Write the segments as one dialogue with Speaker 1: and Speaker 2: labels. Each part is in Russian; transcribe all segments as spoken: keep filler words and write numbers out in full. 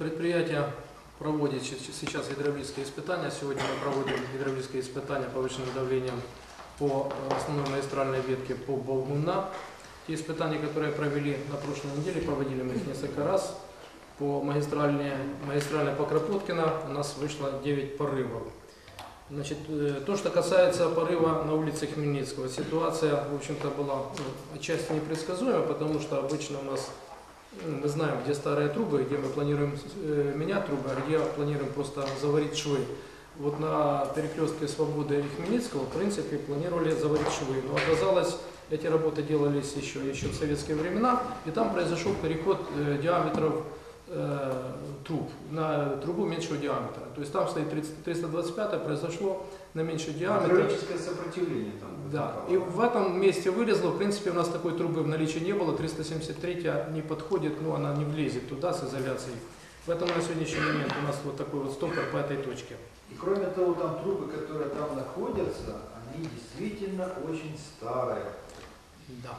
Speaker 1: Предприятие проводит сейчас гидравлические испытания. Сегодня мы проводим гидравлические испытания повышенным давлением по основной магистральной ветке по Болгуна. Те испытания, которые провели на прошлой неделе, проводили мы их несколько раз. По магистральной, магистральной по Кропоткина у нас вышло девять порывов. Значит, то, что касается порыва на улице Хмельницкого, ситуация, в общем-то, была ну, отчасти непредсказуема, потому что обычно у нас, мы знаем, где старые трубы, где мы планируем э, менять трубы, а где планируем просто заварить швы. Вот на перекрестке Свободы и Хмельницкого, в принципе, планировали заварить швы, но оказалось, эти работы делались еще, еще в советские времена, и там произошел переход э, диаметров э, труб на трубу меньшего диаметра. То есть там стоит триста двадцать пять, произошло на меньший диаметр.
Speaker 2: Гидравлическое сопротивление там.
Speaker 1: Да, и в этом месте вылезло, в принципе, у нас такой трубы в наличии не было, триста семьдесят три не подходит, ну она не влезет туда с изоляцией. Поэтому на сегодняшний момент у нас вот такой вот стопор по этой точке.
Speaker 2: И кроме того, там трубы, которые там находятся, они действительно очень старые.
Speaker 1: Да.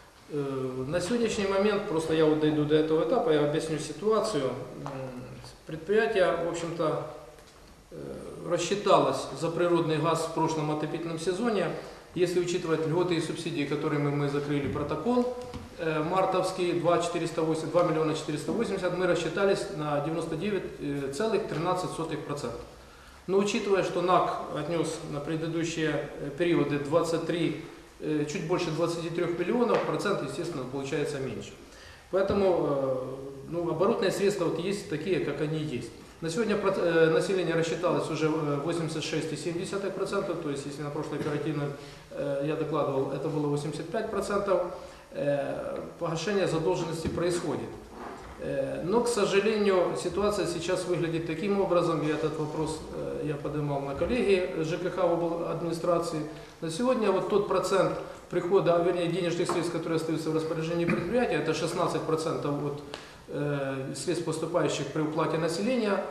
Speaker 1: На сегодняшний момент, просто я вот дойду до этого этапа, я объясню ситуацию. Предприятие, в общем-то, рассчиталось за природный газ в прошлом отопительном сезоне. Если учитывать льготы и субсидии, которыми мы закрыли протокол мартовский, два миллиона четыреста восемьдесят, мы рассчитались на девяносто девять целых тринадцать сотых процента. Но учитывая, что НАК отнес на предыдущие периоды двадцать три, чуть больше двадцати трёх миллионов, процент, естественно, получается меньше. Поэтому ну, оборотные средства вот есть такие, как они есть. На сегодня население рассчиталось уже восемьдесят шесть целых семь десятых процента, то есть если на прошлой оперативной я докладывал, это было восемьдесят пять процентов, погашение задолженности происходит. Но, к сожалению, ситуация сейчас выглядит таким образом, и этот вопрос я поднимал на коллегии ЖКХ в администрации. На сегодня вот тот процент прихода, вернее денежных средств, которые остаются в распоряжении предприятия, это шестнадцать процентов от средств, поступающих при уплате населения,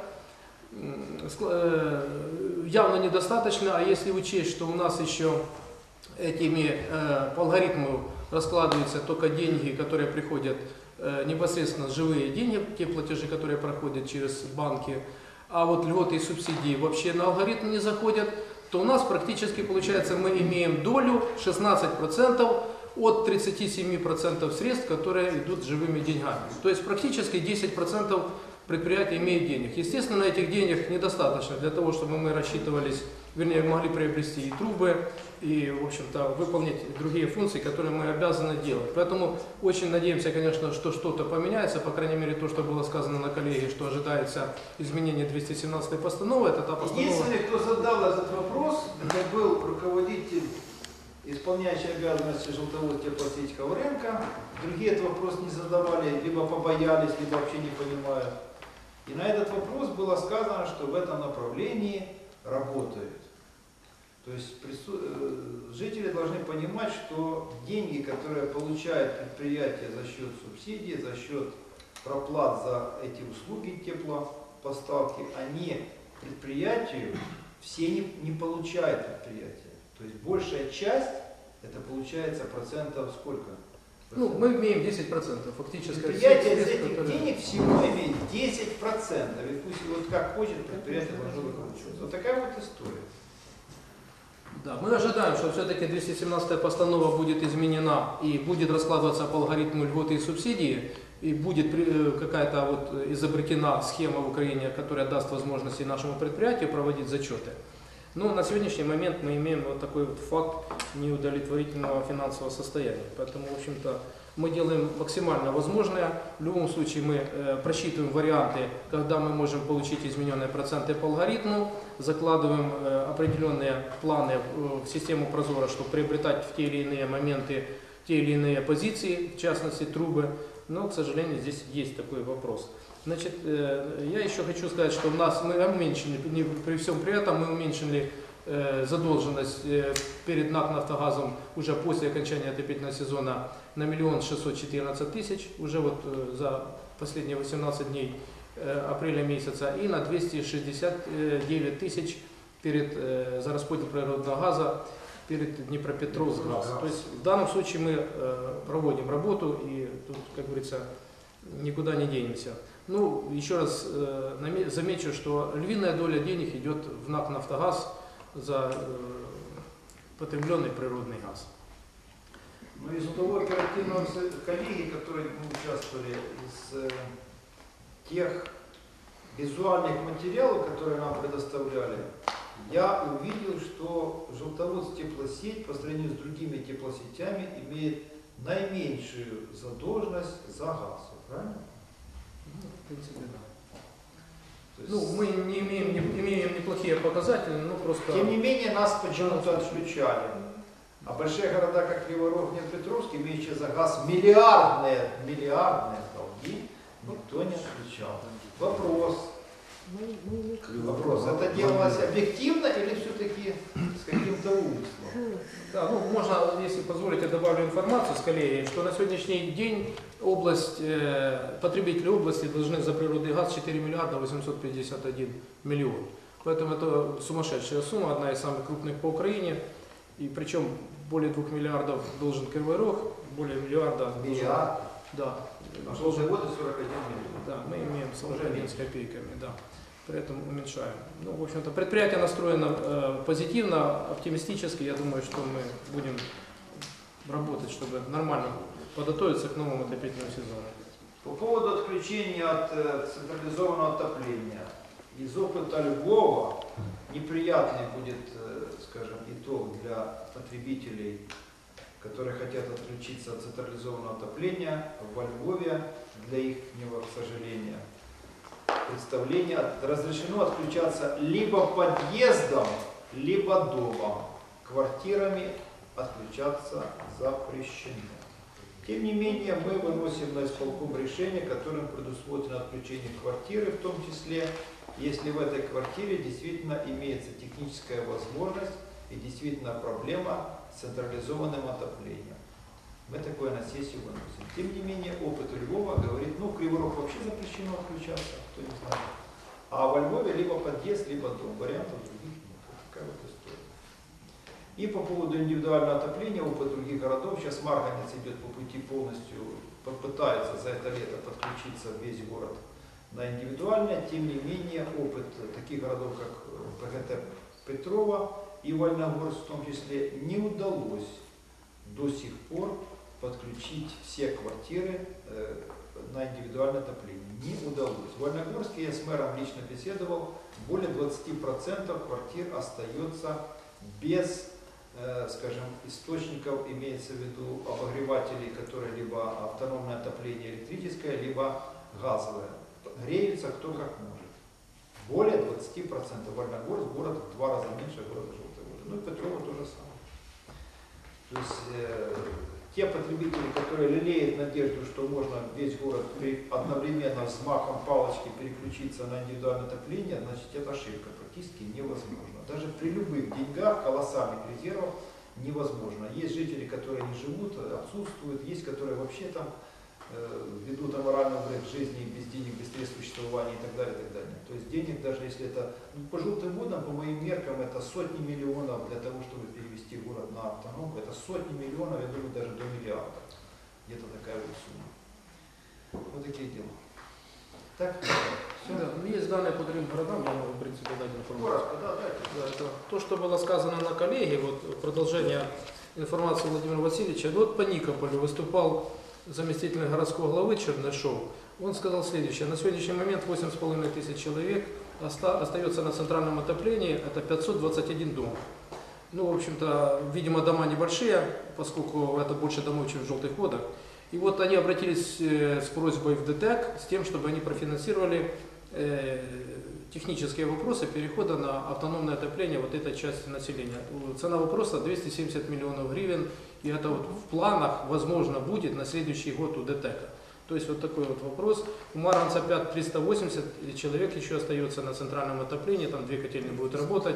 Speaker 1: явно недостаточно, а если учесть, что у нас еще этими по алгоритму раскладываются только деньги, которые приходят непосредственно живые деньги, те платежи, которые проходят через банки, а вот льготы и субсидии вообще на алгоритм не заходят, то у нас практически получается мы имеем долю шестнадцать процентов от тридцати семи процентов средств, которые идут живыми деньгами. То есть практически десять процентов предприятий имеет денег. Естественно, этих денег недостаточно для того, чтобы мы рассчитывались, вернее, могли приобрести и трубы, и, в общем-то, выполнить другие функции, которые мы обязаны делать. Поэтому очень надеемся, конечно, что что-то поменяется, по крайней мере, то, что было сказано на коллегии, что ожидается изменение двести семнадцатой постановы. Это та постанова...
Speaker 2: Единственный, кто задал этот вопрос, это был руководитель, исполняющий обязанности Желтоводья теплосеть Ковренко. Другие этот вопрос не задавали, либо побоялись, либо вообще не понимают. И на этот вопрос было сказано, что в этом направлении работают. То есть жители должны понимать, что деньги, которые получает предприятие за счет субсидий, за счет проплат за эти услуги теплопоставки, они предприятию все не, не получают предприятие. То есть большая часть, это получается процентов сколько?
Speaker 1: Ну, мы имеем десять процентов фактически.
Speaker 2: Предприятие из этих которые... денег всего имеет десять процентов. И пусть вот как хочет, предприятие должно выкручиваться. Вот такая вот история.
Speaker 1: Да, мы ожидаем, что все-таки двести семнадцатая постанова будет изменена и будет раскладываться по алгоритму льготы и субсидии, и будет какая-то вот изобретена схема в Украине, которая даст возможности нашему предприятию проводить зачеты. Но на сегодняшний момент мы имеем вот такой вот факт неудовлетворительного финансового состояния. Поэтому, в общем-то, мы делаем максимально возможное. В любом случае мы э, просчитываем варианты, когда мы можем получить измененные проценты по алгоритму, закладываем э, определенные планы в, в систему Прозора, чтобы приобретать в те или иные моменты те или иные позиции, в частности трубы. Но, к сожалению, здесь есть такой вопрос. Значит, я еще хочу сказать, что у нас мы уменьшили, при всем при этом мы уменьшили задолженность перед НАК «Нафтогазом» уже после окончания отопительного сезона на миллион шестьсот четырнадцать тысяч, уже вот за последние восемнадцать дней апреля месяца, и на двести шестьдесят девять тысяч перед, за расподел природного газа перед Днепропетровсгаз. То есть в данном случае мы проводим работу и тут, как говорится, никуда не денемся. Ну, еще раз э, наме- замечу, что львиная доля денег идет в НАК «Нафтогаз» за э, потребленный природный газ.
Speaker 2: Ну, из того оперативного со- коллеги, которые мы участвовали, из э, тех визуальных материалов, которые нам предоставляли, я увидел, что Желтоводск теплосеть по сравнению с другими теплосетями имеет наименьшую задолженность за газ. Правильно?
Speaker 1: Ну, в принципе, да.
Speaker 2: То есть,
Speaker 1: Ну, мы не имеем, не, имеем неплохие показатели, но просто...
Speaker 2: Тем не менее, нас почему-то отключали. А большие города, как Криворог, Днепропетровск, имеющие за газ миллиардные, миллиардные долги, никто не отключал. Вопрос. Вопрос. Это делалось объективно или все-таки с каким-то умыслом?
Speaker 1: Да, ну, можно, если позволите, добавлю информацию с коллегой, что на сегодняшний день область, э, потребители области должны за природный газ четыре миллиарда восемьсот пятьдесят один миллион. Поэтому это сумасшедшая сумма, одна из самых крупных по Украине. И причем более двух миллиардов должен Кривой Рог, более миллиарда должен,
Speaker 2: Миллиард.
Speaker 1: да,
Speaker 2: А
Speaker 1: должен,
Speaker 2: желтоводы сорок один миллион.
Speaker 1: да, мы имеем сорок один с копейками, да, при этом уменьшаем. Ну, в общем-то, предприятие настроено э, позитивно, оптимистически. Я думаю, что мы будем работать, чтобы нормально подготовиться к новому отопительному сезону.
Speaker 2: По поводу отключения от э, централизованного отопления. Из опыта Львова неприятный будет, э, скажем, итог для потребителей, которые хотят отключиться от централизованного отопления. Во Львове, для их, к сожалению, представление, разрешено отключаться либо подъездом, либо домом. Квартирами отключаться запрещено. Тем не менее, мы выносим на исполком решение, которым предусмотрено отключение квартиры, в том числе, если в этой квартире действительно имеется техническая возможность и действительно проблема с централизованным отоплением. Мы такое на сессию выносим. Тем не менее, опыт Львова говорит, ну, в Кривой Рог вообще запрещено отключаться, кто не знает. А во Львове либо подъезд, либо дом. Вариантов других нет. Вот такая вот история. И по поводу индивидуального отопления, опыт других городов, сейчас Марганец идет по пути полностью, попытается за это лето подключиться весь город на индивидуальное. Тем не менее, опыт таких городов, как ПГТ Петрова и Вольногорск в том числе, не удалось до сих пор подключить все квартиры э, на индивидуальное отопление. Не удалось. В Вольногорске я с мэром лично беседовал, более двадцати процентов квартир остается без, э, скажем, источников, имеется в виду обогревателей, которые либо автономное отопление электрическое, либо газовое. Греются кто как может. Более двадцати процентов. Вольногорск город в два раза меньше города Желтоводска. Ну и Петрова то же самое. То есть э, те потребители, которые лелеют надежду, что можно весь город одновременно взмахом палочки переключиться на индивидуальное отопление, значит это ошибка, практически невозможно. Даже при любых деньгах, колоссальных резервов невозможно. Есть жители, которые не живут, отсутствуют, есть, которые вообще там э, ведут аморальный образ жизни без денег, без средств существования и так далее, и так далее. То есть денег, даже если это, ну, по желтым водам, по моим меркам, это сотни миллионов для того, чтобы перевести город на автономку, это сотни миллионов, я думаю, даже до миллиарда. Где-то такая вот сумма. Вот такие дела. Так, все.
Speaker 1: Да, есть данные по другим городам, я могу, в принципе, дать информацию.
Speaker 2: Коротко, да, дайте.
Speaker 1: Да, это то, что было сказано на коллеге, вот продолжение информации Владимира Васильевича. Вот по Никополю выступал заместитель городского главы Чернышов. Он сказал следующее: на сегодняшний момент восемь с половиной тысяч человек оста остается на центральном отоплении, это пятьсот двадцать один дом. Ну, в общем-то, видимо, дома небольшие, поскольку это больше домов, чем в Желтых водах. И вот они обратились с просьбой в ДТЭК, с тем, чтобы они профинансировали э, технические вопросы перехода на автономное отопление вот этой части населения. Цена вопроса двести семьдесят миллионов гривен, и это вот в планах, возможно, будет на следующий год у ДТЭКа. То есть вот такой вот вопрос. У Марганца пять триста восемьдесят человек еще остается на центральном отоплении, там две котельные будут работать.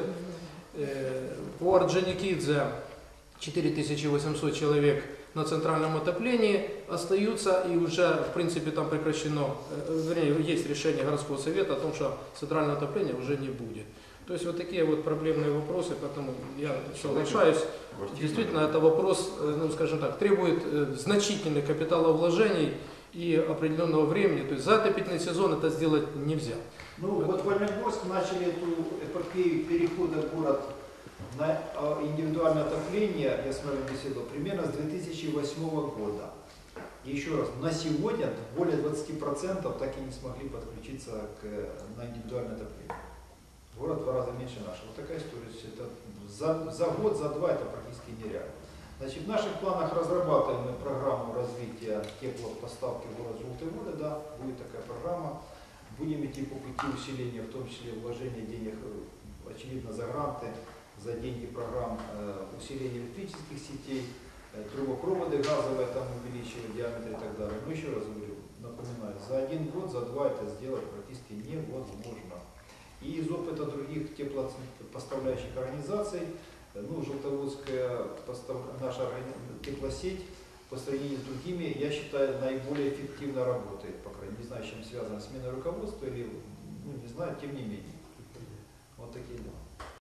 Speaker 1: По Орджоникидзе четыре тысячи восемьсот человек на центральном отоплении остаются, и уже, в принципе, там прекращено, вернее, есть решение городского совета о том, что центральное отопление уже не будет. То есть вот такие вот проблемные вопросы, поэтому я соглашаюсь. Действительно, это вопрос, ну, скажем так, требует значительных капиталовложений, и определенного времени. То есть за отопительный сезон это сделать нельзя.
Speaker 2: Ну вот в Оленегорск начали эту эпопею перехода в город на а, индивидуальное отопление, я с вами беседовал, примерно с две тысячи восьмого года. И еще раз, на сегодня более двадцати процентов так и не смогли подключиться к, на индивидуальное отопление. Город в два раза меньше нашего. Вот такая история. Это за, за год, за два это практически нереально. Значит, в наших планах разрабатываем мы программу развития теплопоставки в город Желтой Воды. Да, будет такая программа. Будем идти по пути усиления, в том числе вложения денег, очевидно, за гранты, за деньги программ э, усиления электрических сетей, э, трубопроводы газовые там увеличивать диаметр и так далее. Но еще раз говорю, напоминаю, за один год, за два это сделать практически невозможно. И из опыта других теплопоставляющих организаций, ну, Желтоводская постав... наша теплосеть по сравнению с другими, я считаю, наиболее эффективно работает, по крайней мере, не знаю, с чем связано, смена руководства или, ну, не знаю, тем не менее.